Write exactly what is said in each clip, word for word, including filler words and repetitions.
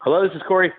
Hello, this is Corey.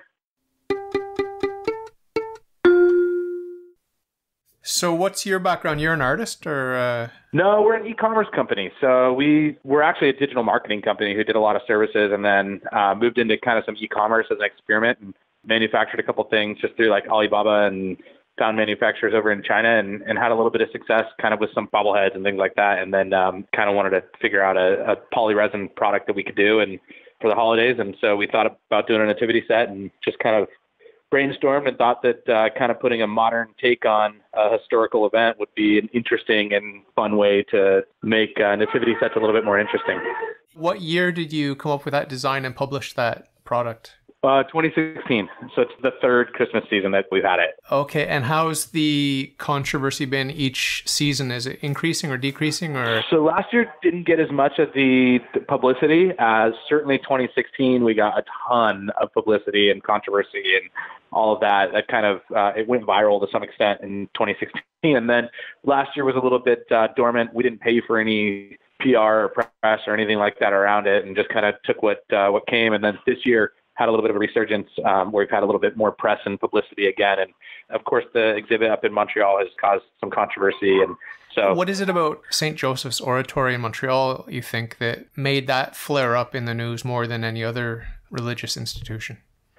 So what's your background? You're an artist or? Uh... No, we're an e-commerce company. So we, we're actually a digital marketing company who did a lot of services and then uh, moved into kind of some e-commerce as an experiment and manufactured a couple things just through like Alibaba and found manufacturers over in China and, and had a little bit of success kind of with some bobbleheads and things like that. And then um, kind of wanted to figure out a, a polyresin product that we could do and for the holidays. And so we thought about doing a nativity set and just kind of brainstormed and thought that uh, kind of putting a modern take on a historical event would be an interesting and fun way to make uh, nativity sets a little bit more interesting. What year did you come up with that design and publish that product? Uh, twenty sixteen. So it's the third Christmas season that we've had it. Okay. And how's the controversy been each season? Is it increasing or decreasing? Or So last year didn't get as much of the, the publicity as certainly twenty sixteen. We got a ton of publicity and controversy and all of that. That kind of, uh, it went viral to some extent in twenty sixteen. And then last year was a little bit uh, dormant. We didn't pay for any P R or press or anything like that around it and just kind of took what, uh, what came. And then this year, had a little bit of a resurgence um, where we've had a little bit more press and publicity again. And of course, the exhibit up in Montreal has caused some controversy. And so what is it about Saint Joseph's Oratory in Montreal, you think, that made that flare up in the news more than any other religious institution?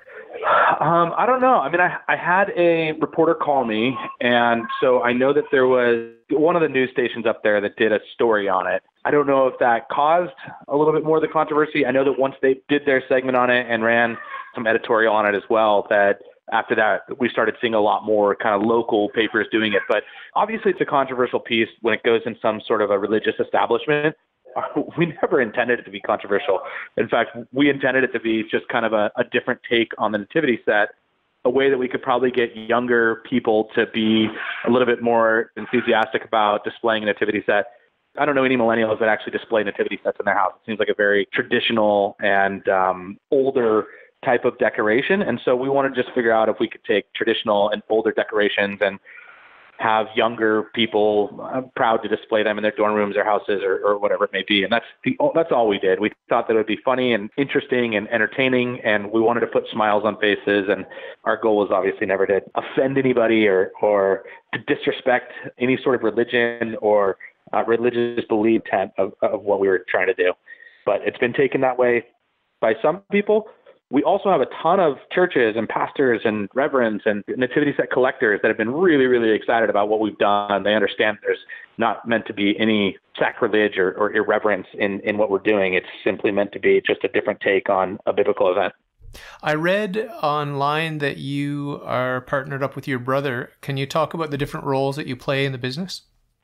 Um, I don't know. I mean, I, I had a reporter call me, and so I know that there was one of the news stations up there that did a story on it. I don't know if that caused a little bit more of the controversy. I know that once they did their segment on it and ran some editorial on it as well, that after that, we started seeing a lot more kind of local papers doing it. But obviously, it's a controversial piece when it goes in some sort of a religious establishment. We never intended it to be controversial. In fact, we intended it to be just kind of a, a different take on the nativity set, a way that we could probably get younger people to be a little bit more enthusiastic about displaying a nativity set. I don't know any millennials that actually display nativity sets in their house. It seems like a very traditional and um, older type of decoration. And so we wanted to just figure out if we could take traditional and older decorations and have younger people uh, proud to display them in their dorm rooms or houses or, or whatever it may be. And that's the, that's all we did. We thought that it would be funny and interesting and entertaining, and we wanted to put smiles on faces. And our goal was obviously never to offend anybody or, or to disrespect any sort of religion or uh, religious belief intent of, of what we were trying to do. But it's been taken that way by some people. We also have a ton of churches and pastors and reverends and nativity set collectors that have been really, really excited about what we've done. They understand there's not meant to be any sacrilege or, or irreverence in, in what we're doing. It's simply meant to be just a different take on a biblical event. I read online that you are partnered up with your brother. Can you talk about the different roles that you play in the business?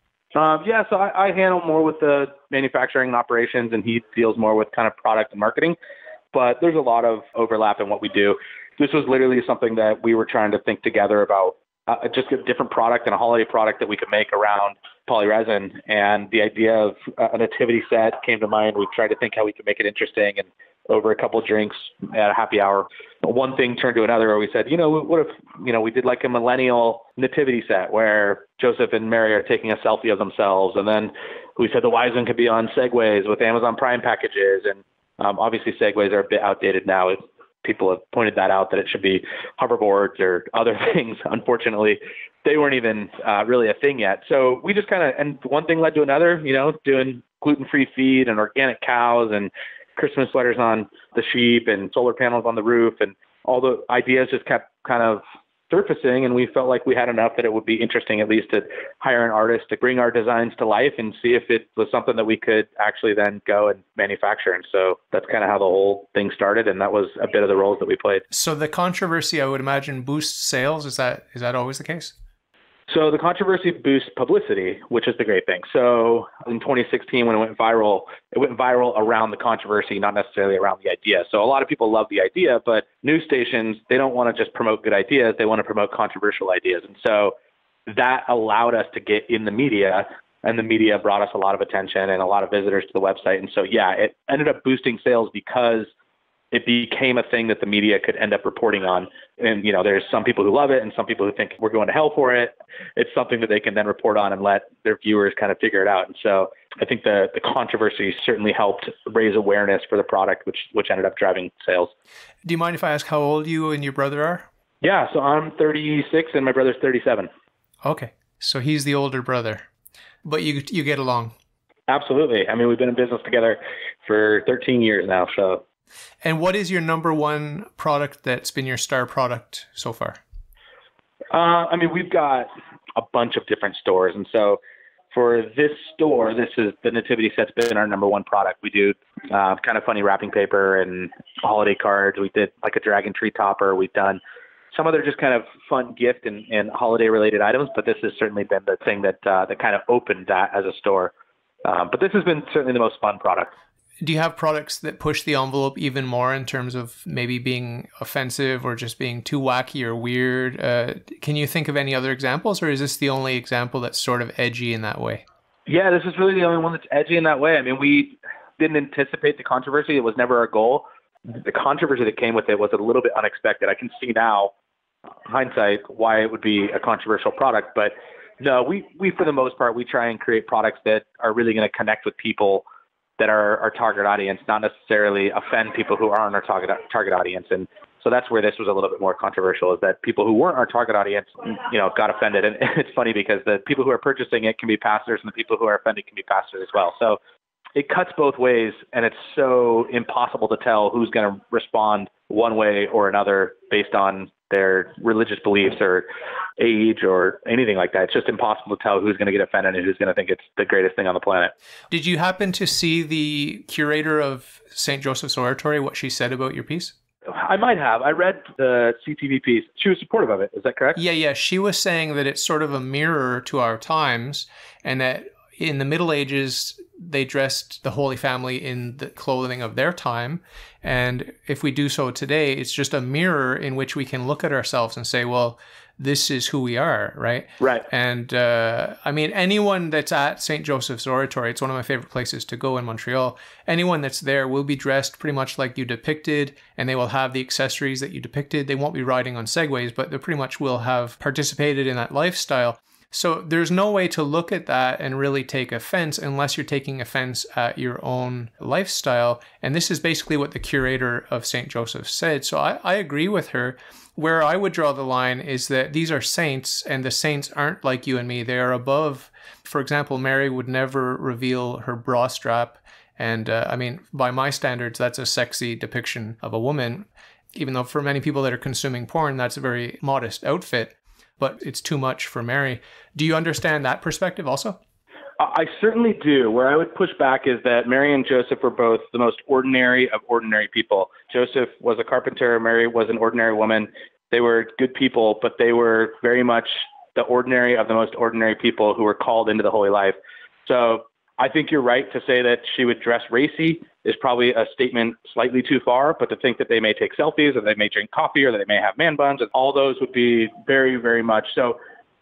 Um, yeah, so I, I handle more with the manufacturing and operations, and he deals more with kind of product and marketing. But there's a lot of overlap in what we do. This was literally something that we were trying to think together about, uh, just a different product and a holiday product that we could make around polyresin. And the idea of a nativity set came to mind. We tried to think how we could make it interesting. And over a couple of drinks at a happy hour, one thing turned to another where we said, you know, what if, you know, we did like a millennial nativity set where Joseph and Mary are taking a selfie of themselves. And then we said the wise one could be on Segways with Amazon Prime packages. And Um, obviously, Segways are a bit outdated now. It, people have pointed that out, that it should be hoverboards or other things. Unfortunately, they weren't even uh, really a thing yet. So we just kind of, and one thing led to another, you know, doing gluten-free feed and organic cows and Christmas sweaters on the sheep and solar panels on the roof. And all the ideas just kept kind of surfacing, and we felt like we had enough that it would be interesting at least to hire an artist to bring our designs to life and see if it was something that we could actually then go and manufacture. And so that's kind of how the whole thing started, and that was a bit of the roles that we played. So the controversy, I would imagine, boosts sales. Is that is that always the case? So the controversy boosts publicity, which is the great thing. So in twenty sixteen, when it went viral, it went viral around the controversy, not necessarily around the idea. So a lot of people love the idea, but news stations, they don't want to just promote good ideas. They want to promote controversial ideas. And so that allowed us to get in the media, and the media brought us a lot of attention and a lot of visitors to the website. And so, yeah, it ended up boosting sales because it became a thing that the media could end up reporting on. And, you know, there's some people who love it and some people who think we're going to hell for it. It's something that they can then report on and let their viewers kind of figure it out. And so I think the, the controversy certainly helped raise awareness for the product, which which ended up driving sales. Do you mind if I ask how old you and your brother are? Yeah, so I'm thirty-six and my brother's thirty-seven. Okay, so he's the older brother, but you you get along. Absolutely. I mean, we've been in business together for thirteen years now. So. And what is your number one product that's been your star product so far? Uh, I mean, we've got a bunch of different stores. And so for this store, this is the Nativity set's been our number one product. We do uh, kind of funny wrapping paper and holiday cards. We did like a dragon tree topper. We've done some other just kind of fun gift and, and holiday related items, but this has certainly been the thing that uh, that kind of opened that as a store. Um, but this has been certainly the most fun product. Do you have products that push the envelope even more in terms of maybe being offensive or just being too wacky or weird? Uh, can you think of any other examples, or is this the only example that's sort of edgy in that way? Yeah, this is really the only one that's edgy in that way. I mean, we didn't anticipate the controversy. It was never our goal. The controversy that came with it was a little bit unexpected. I can see now, hindsight, why it would be a controversial product. But no, we, we for the most part, we try and create products that are really going to connect with people that are our target audience, not necessarily offend people who aren't our target target audience. And so that's where this was a little bit more controversial, is that people who weren't our target audience, you know, got offended. And it's funny because the people who are purchasing it can be pastors and the people who are offended can be pastors as well. So it cuts both ways, and it's so impossible to tell who's going to respond one way or another based on their religious beliefs or age or anything like that. It's just impossible to tell who's going to get offended and who's going to think it's the greatest thing on the planet. Did you happen to see the curator of Saint Joseph's Oratory, what she said about your piece? I might have. I read the C T V piece. She was supportive of it. Is that correct? Yeah, yeah. She was saying that it's sort of a mirror to our times, and that in the Middle Ages, they dressed the Holy Family in the clothing of their time. And if we do so today, it's just a mirror in which we can look at ourselves and say, well, this is who we are, right? Right. And uh, I mean, anyone that's at Saint Joseph's Oratory, it's one of my favorite places to go in Montreal. Anyone that's there will be dressed pretty much like you depicted, and they will have the accessories that you depicted. They won't be riding on segways, but they pretty much will have participated in that lifestyle. So there's no way to look at that and really take offense unless you're taking offense at your own lifestyle. And this is basically what the curator of Saint Joseph said. So I, I agree with her. Where I would draw the line is that these are saints, and the saints aren't like you and me. They are above. For example, Mary would never reveal her bra strap. And uh, I mean, by my standards, that's a sexy depiction of a woman, even though for many people that are consuming porn, that's a very modest outfit. But it's too much for Mary. Do you understand that perspective also? I certainly do. Where I would push back is that Mary and Joseph were both the most ordinary of ordinary people. Joseph was a carpenter. Mary was an ordinary woman. They were good people, but they were very much the ordinary of the most ordinary people who were called into the holy life. So I think you're right to say that she would dress racy is probably a statement slightly too far, but to think that they may take selfies or they may drink coffee or that they may have man buns, and all those would be very, very much. So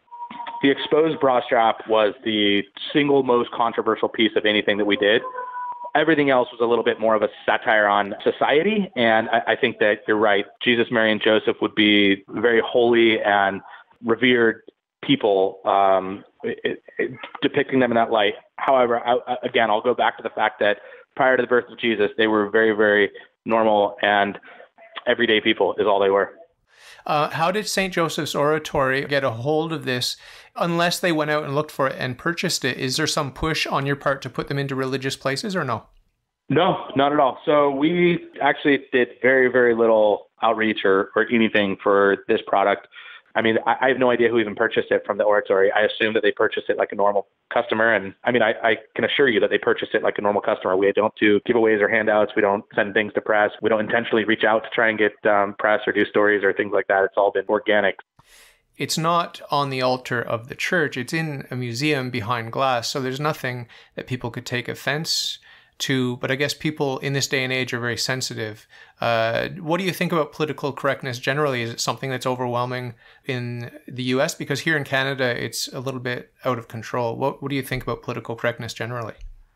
the exposed bra strap was the single most controversial piece of anything that we did. Everything else was a little bit more of a satire on society. And I, I think that you're right. Jesus, Mary, and Joseph would be very holy and revered people, um, it, it, depicting them in that light. However, I, again, I'll go back to the fact that prior to the birth of Jesus, they were very, very normal and everyday people is all they were. Uh, how did Saint Joseph's Oratory get a hold of this? Unless they went out and looked for it and purchased it, is there some push on your part to put them into religious places or no? No, not at all. So we actually did very, very little outreach or, or anything for this product. I mean, I, I have no idea who even purchased it from the oratory. I assume that they purchased it like a normal customer. And I mean, I, I can assure you that they purchased it like a normal customer. We don't do giveaways or handouts. We don't send things to press. We don't intentionally reach out to try and get um, press or do stories or things like that. It's all been organic. It's not on the altar of the church. It's in a museum behind glass. So there's nothing that people could take offense to. But I guess people in this day and age are very sensitive. Uh, what do you think about political correctness generally? Is it something that's overwhelming in the U S? Because here in Canada, it's a little bit out of control. What, what do you think about political correctness generally?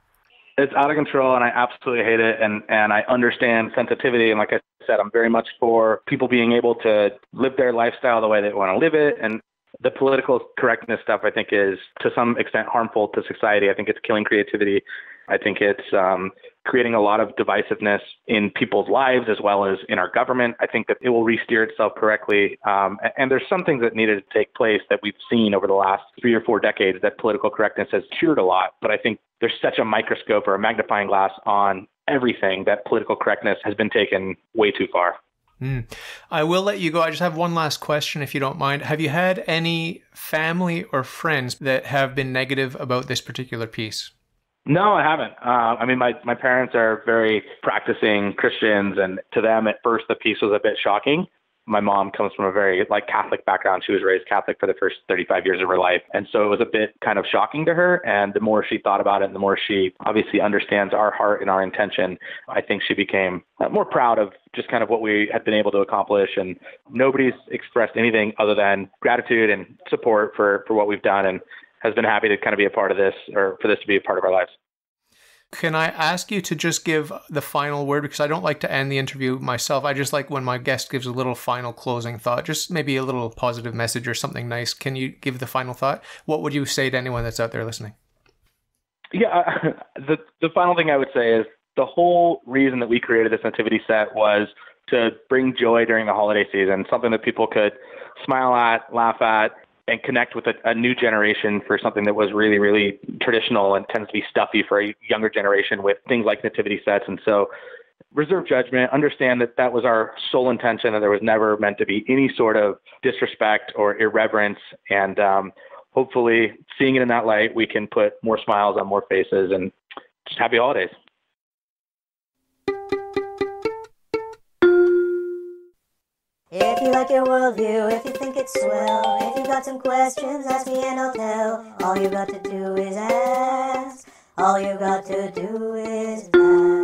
It's out of control, and I absolutely hate it. And, and I understand sensitivity. And like I said, I'm very much for people being able to live their lifestyle the way they want to live it. And The political correctness stuff, I think, is to some extent harmful to society. I think it's killing creativity. I think it's um, creating a lot of divisiveness in people's lives as well as in our government. I think that it will re-steer itself correctly. Um, and there's some things that needed to take place that we've seen over the last three or four decades that political correctness has cured a lot. But I think there's such a microscope or a magnifying glass on everything that political correctness has been taken way too far. Mm. I will let you go. I just have one last question, if you don't mind. Have you had any family or friends that have been negative about this particular piece? No, I haven't. Uh, I mean, my, my parents are very practicing Christians, and to them, at first, the piece was a bit shocking. My mom comes from a very like Catholic background. She was raised Catholic for the first thirty-five years of her life. And so it was a bit kind of shocking to her. And the more she thought about it, and the more she obviously understands our heart and our intention, I think she became more proud of just kind of what we had been able to accomplish. And nobody's expressed anything other than gratitude and support for, for what we've done, and has been happy to kind of be a part of this, or for this to be a part of our lives. Can I ask you to just give the final word? Because I don't like to end the interview myself. I just like when my guest gives a little final closing thought, just maybe a little positive message or something nice. Can you give the final thought? What would you say to anyone that's out there listening? Yeah, the the final thing I would say is the whole reason that we created this nativity set was to bring joy during the holiday season, something that people could smile at, laugh at, and connect with a, a new generation for something that was really, really traditional and tends to be stuffy for a younger generation with things like nativity sets. And so reserve judgment, understand that that was our sole intention, and there was never meant to be any sort of disrespect or irreverence. And um, hopefully seeing it in that light, we can put more smiles on more faces, and just happy holidays. If you like your worldview, if you think it's swell, if you got some questions, ask me and I'll tell. All you got to do is ask. All you got to do is ask.